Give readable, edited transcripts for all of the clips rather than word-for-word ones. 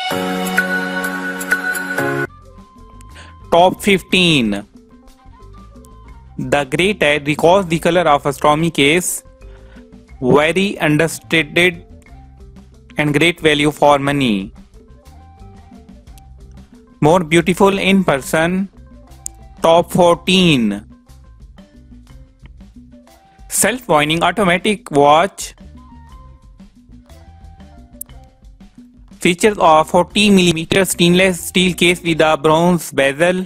Top 15. The grey tag recalls the color of a stormy case, very understated and great value for money. More beautiful in person. Top 14. Self-winding automatic watch. Features of 40mm stainless steel case with a bronze bezel.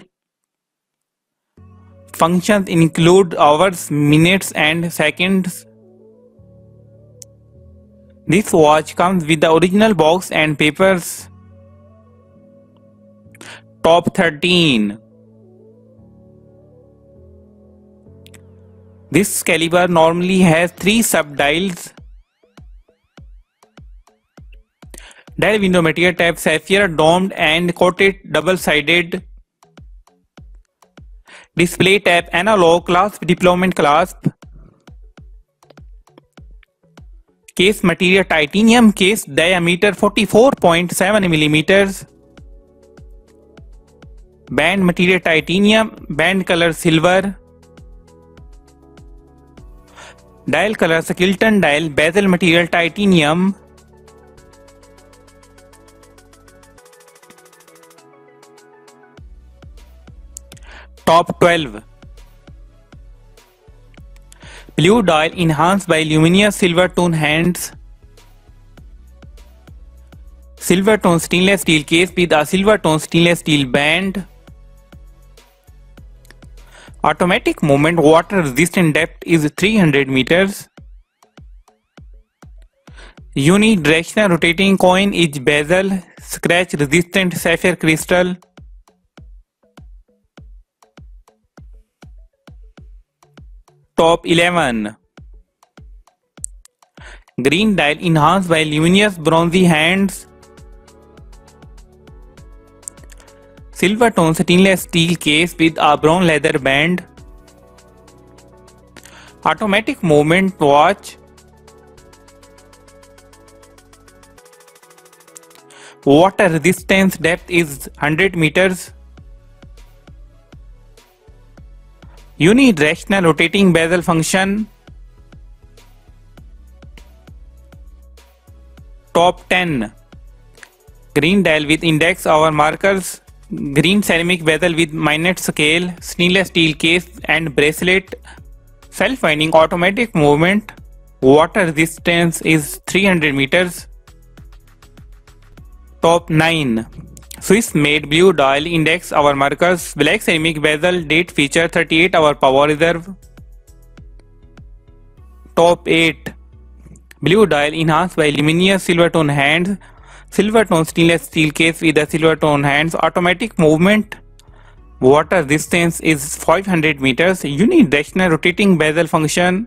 Functions include hours, minutes and seconds. This watch comes with the original box and papers. Top 13. This caliber normally has 3 sub-dials. Dial window material type sapphire domed and coated double-sided. Display type analog clasp deployment clasp. Case material titanium, case diameter 44.7 millimeters. Band material titanium, band color silver. Dial color skeleton dial, bezel material titanium. Top 12. Blue dial enhanced by luminous silver tone hands. Silver tone stainless steel case with a silver tone stainless steel band. Automatic movement water resistant depth is 300 meters. Unidirectional rotating coin is bezel, scratch resistant sapphire crystal. Top 11. Green dial enhanced by luminous bronzy hands. Silver tone stainless steel case with a brown leather band. Automatic movement watch. Water resistance depth is 100 meters. Unidirectional rotating bezel function. Top 10. Green dial with index hour markers. Green ceramic bezel with minute scale. Stainless steel case and bracelet. Self-winding automatic movement. Water resistance is 300 meters. Top 9. Swiss made blue dial index hour markers, black ceramic bezel, date feature 38 hour power reserve. Top 8. Blue dial enhanced by luminous silver tone hands, silver tone stainless steel case with a silver tone hands, automatic movement, water resistance is 500 meters, unidirectional rotating bezel function.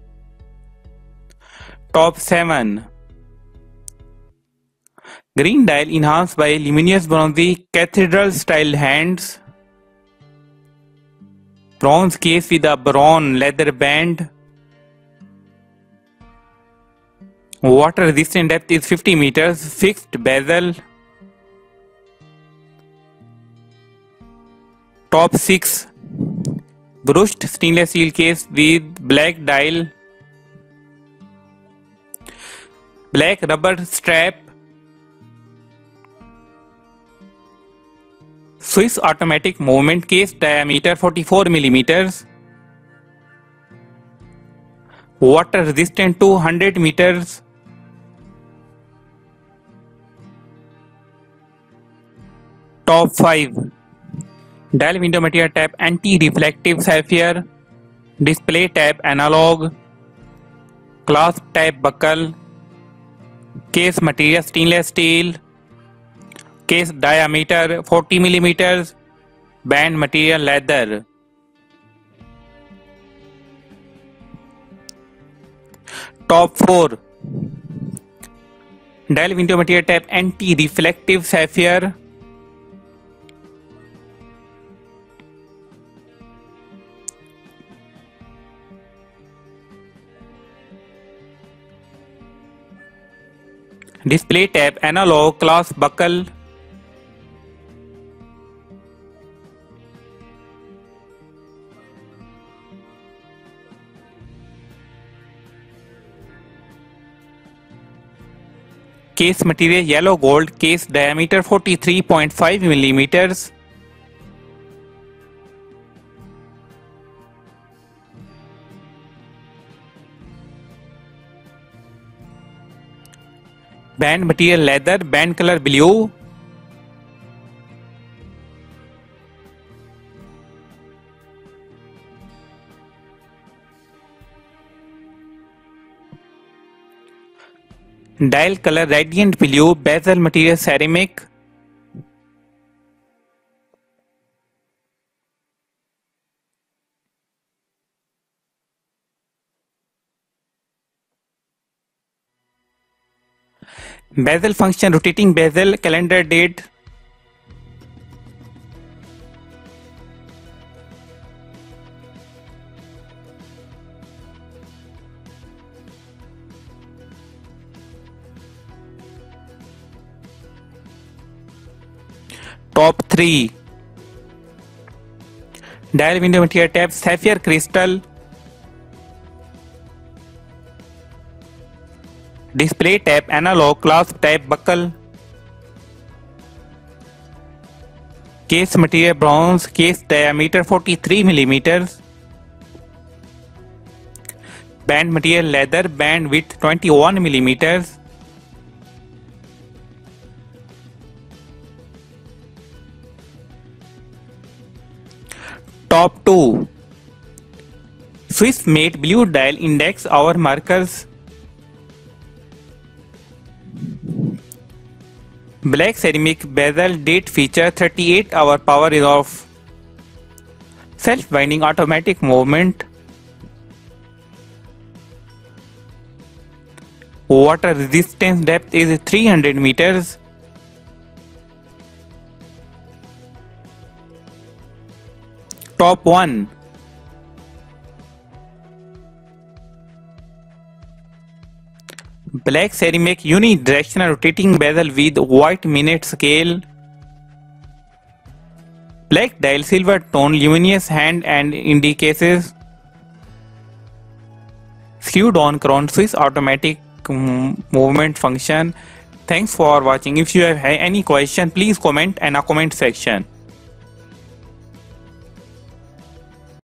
Top 7. Green dial enhanced by luminous bronzy cathedral style hands. Bronze case with a brown leather band. Water resistant depth is 50 meters. Fixed bezel. Top 6. Brushed stainless steel case with black dial. Black rubber strap. Swiss automatic movement case diameter 44 millimeters. Water resistant to 100 meters. Top 5. Dial window material type anti-reflective sapphire. Display type analog. Clasp type buckle. Case material stainless steel. Case diameter 40 millimeters. Band material leather. Top 4. Dial window material type anti-reflective sapphire. Display type analog clasp buckle. Case material yellow gold. Case diameter 43.5 millimeters. Band material leather. Band color blue. Dial color radiant blue. Bezel material ceramic. Bezel function rotating bezel. Calendar date. Top 3. Dial window material tab sapphire crystal. Display tab analog. Clasp tab buckle. Case material bronze. Case diameter 43 millimeters. Band material leather. Band width 21 millimeters. Top 2. Swiss made blue dial index hour markers. Black ceramic bezel date feature 38-hour power is off. Self-winding automatic movement. Water resistance depth is 300 meters. Top 1. Black ceramic unidirectional rotating bezel with white minute scale. Black dial silver tone luminous hand and indicates. Screwed on crown Swiss automatic movement function. Thanks for watching. If you have any question, please comment in a comment section.